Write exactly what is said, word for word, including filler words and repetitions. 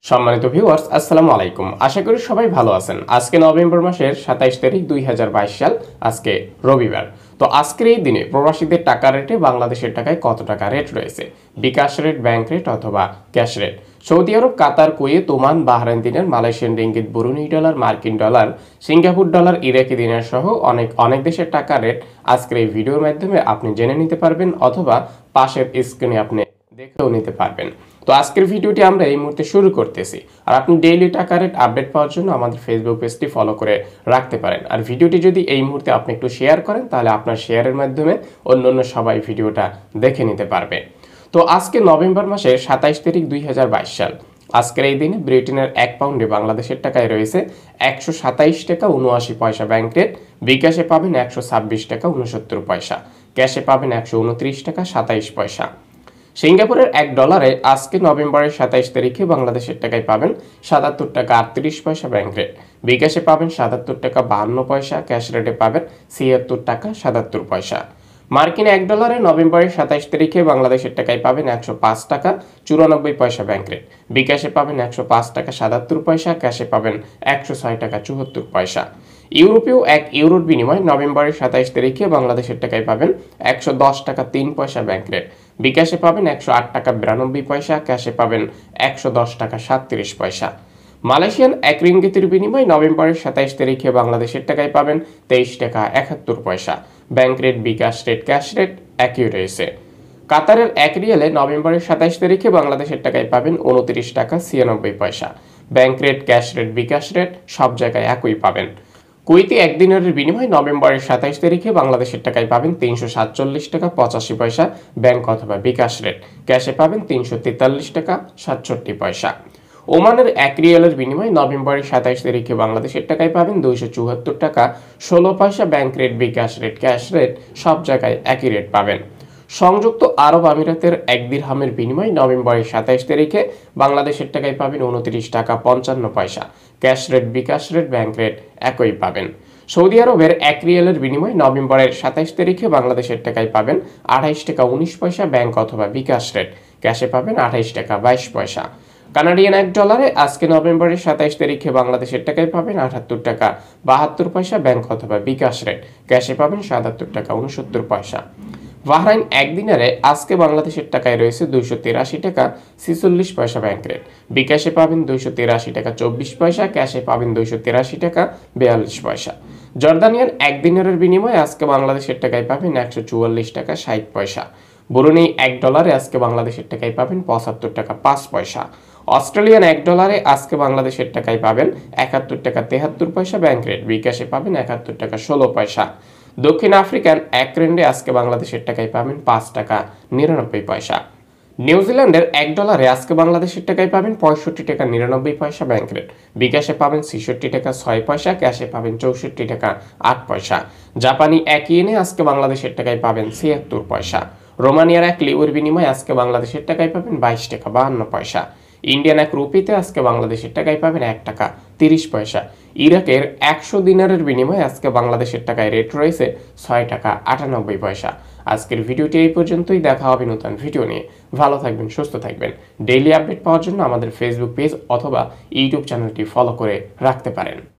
সম্মানিত ভিউয়ার্স, আসসালামু আলাইকুম। আশা করি সবাই ভালো আছেন। আজকে নভেম্বর মাসের সাতাইশ তারিখ দুই হাজার বাইশ সাল, আজকে রবিবার। তো আজকের এই দিনে প্রবাসীদের টাকা রেটে বাংলাদেশের টাকায় কত টাকা রেট রয়েছে, বিকাশ রেট, ব্যাংক রেট অথবা ক্যাশ রেট। সৌদি আরব, Qatar, Kuwait, Oman, Bahrain dinar, Malaysian ringgit, Brunei dollar, মার্কিন dollar, Singapore dollar, Iraqi dinar সহ অনেক অনেক দেশের টাকা রেট আজকের এই ভিডিওর মাধ্যমে আপনি জেনে নিতে পারবেন অথবা পাশের স্ক্রিনে আপনি দেখেও নিতে পারবেন। তো আজকের ভিডিওটি আমরা এই মুহূর্তে শুরু করতেছি। আর আপনি ডেইলি টাকা রেট আপডেট পাওয়ার জন্য আমাদের ফেসবুক পেজটি ফলো করে রাখতে পারেন। আর ভিডিওটি যদি এই মুহূর্তে আপনি একটু শেয়ার করেন, তাহলে আপনার শেয়ারের মাধ্যমে অন্য অন্য সবাই ভিডিওটা দেখে নিতে পারবে। তো আজকে নভেম্বর মাসের সাতাইশ তারিখ দুই হাজার বাইশ সাল, আজকের এই দিনে ব্রিটেনের এক পাউন্ডে বাংলাদেশের টাকায় রয়েছে একশো সাতাইশ টাকা উনআশি পয়সা ব্যাংক রেট। বিকাশে পাবেন একশো ছাব্বিশ টাকা উনসত্তর পয়সা, ক্যাশে পাবেন একশো উনত্রিশ টাকা সাতাইশ পয়সা। সিঙ্গাপুরের এক ডলারে আজকে নভেম্বরের সাতাইশ তারিখে বাংলাদেশের টাকায় পাবেন সাতাত্তর টাকা আটত্রিশ পয়সা ব্যাংক রেট। বিকাশে পাবেন সাতাত্তর টাকা বাহান্ন পয়সা, ক্যাশ রেটে পাবেন ছিয়াত্তর টাকা সাতাত্তর পয়সা। মার্কিন এক ডলারে নভেম্বরের সাতাইশ তারিখে বাংলাদেশের টাকায় পাবেন একশো পাঁচ টাকা চুরানব্বই পয়সা ব্যাংক রেট। বিকাশে পাবেন একশো পাঁচ টাকা সাতাত্তর পয়সা, ক্যাশে পাবেন একশো ছয় টাকা চুয়াত্তর পয়সা। ইউরোপীয় এক ইউরোর বিনিময় নভেম্বরের সাতাইশ তারিখে বাংলাদেশের টাকায় পাবেন একশো দশ টাকা তিন পয়সা ব্যাংক রেট। বিকাশে পাবেন একশো আট টাকা বিরানব্বই পয়সা, ক্যাশে পাবেন একশো দশ টাকা সাতত্রিশ পয়সা। মালয়েশিয়ান এক রিঙ্গিতের বিনিময় নভেম্বরের সাতাইশ তারিখে বাংলাদেশের টাকায় পাবেন তেইশ টাকা একাত্তর পয়সা। Bank rate, bKash rate, cash rate একই রয়েছে। কাতারের এক রিয়ালে নভেম্বরের সাতাইশ তারিখে বাংলাদেশের টাকায় পাবেন উনত্রিশ টাকা ছিয়ানব্বই পয়সা। Bank rate, cash rate, bKash rate সব জায়গায় একই পাবেন। কুয়েতি এক দিনারের বিনিময় নভেম্বরের সাতাইশ তারিখে বাংলাদেশের টাকায় পাবেন তিনশো সাতচল্লিশ টাকা পঁচাশি পয়সা ব্যাংক অথবা বিকাশ রেট। ক্যাশে পাবেন তিনশো তেতাল্লিশ টাকা সাতষট্টি পয়সা। ওমানের এক রিয়ালের বিনিময় নভেম্বরের সাতাইশ তারিখে বাংলাদেশের টাকায় পাবেন দুইশো চুয়াত্তর টাকা ষোলো পয়সা bank rate, bKash rate, cash rate সব জায়গায় একই রেট পাবেন। সংযুক্ত আরব আমিরাতের এক দিরহামের বিনিময় নভেম্বরের সাতাইশ তারিখে বাংলাদেশের টাকায় পাবেন উনত্রিশ টাকা পঞ্চান্ন পয়সা। Cash rate, bKash rate, bank rate একই পাবেন। সৌদি আরবের এক রিয়ালের বিনিময় নভেম্বরের সাতাইশ তারিখে বাংলাদেশের টাকায় পাবেন আঠাইশ টাকা উনিশ পয়সা ব্যাংক অথবা বিকাশ রেট। ক্যাশে পাবেন আঠাইশ টাকা বাইশ পয়সা। কানাডিয়ান এক ডলারে আজকে নভেম্বরের সাতাইশ তারিখে বাংলাদেশের টাকায় পাবেন আটাত্তর টাকা বাহাত্তর পয়সা ব্যাংক অথবা বিকাশ রেট। ক্যাশে পাবেন সাতাত্তর টাকা উনসত্তর পয়সা। বাহরাইন এক দিনারে আজকে বাংলাদেশের টাকায় রয়েছে দুইশো তিরাশি টাকা ছিচল্লিশ পয়সা ব্যাংক রেট। বিকাশে পাবেন দুইশো তিরাশি টাকা চব্বিশ পয়সা, ক্যাশে পাবেন দুইশো তিরাশি টাকা বিয়াল্লিশ পয়সা। জর্দানিয়ান এক দিনারের বিনিময়ে আজকে বাংলাদেশের টাকায় পাবেন একশো চুয়াল্লিশ টাকা ষাট পয়সা। ব্রুনেই এক ডলারে আজকে বাংলাদেশের টাকায় পাবেন পঁচাত্তর টাকা পাঁচ পয়সা। অস্ট্রেলিয়ান এক ডলারে আজকে বাংলাদেশের টাকায় পাবেন একাত্তর টাকা তেহাত্তর পয়সা ব্যাংক রেট। বিকাশে পাবেন একাত্তর টাকা ষোলো পয়সা। দক্ষিণ আফ্রিকান এক রেন্ডে আজকে বাংলাদেশের টাকায় পাবেন পাঁচ টাকা নিরানব্বই পয়সা। নিউজিল্যান্ডের এক ডলারে আজকে বাংলাদেশের টাকায় পাবেন পঁয়ষট্টি টাকা নিরানব্বই পয়সা ব্যাংক রেট। বিকাশে পাবেন ছেষট্টি টাকা ছয় পয়সা, ক্যাশে পাবেন চৌষট্টি টাকা আট পয়সা। জাপানি এক ইয়েনে আজকে বাংলাদেশের টাকায় পাবেন ছিয়াত্তর পয়সা। রোমানিয়ার এক লিউর বিনিময়ে আজকে বাংলাদেশের টাকায় পাবেন বাইশ টাকা বাহান্ন পয়সা। ইন্ডিয়ান এক রুপিতে আজকে বাংলাদেশের টাকায় পাবেন এক টাকা তিরিশ পয়সা। ইরাকের একশো দিনারের বিনিময়ে আজকে বাংলাদেশের টাকায় রেট রয়েছে ছয় টাকা আটানব্বই পয়সা। আজকের ভিডিওটি এই পর্যন্তই। দেখা হবে নতুন ভিডিও নিয়ে। ভালো থাকবেন, সুস্থ থাকবেন। ডেইলি আপডেট পাওয়ার জন্য আমাদের ফেসবুক পেজ অথবা ইউটিউব চ্যানেলটি ফলো করে রাখতে পারেন।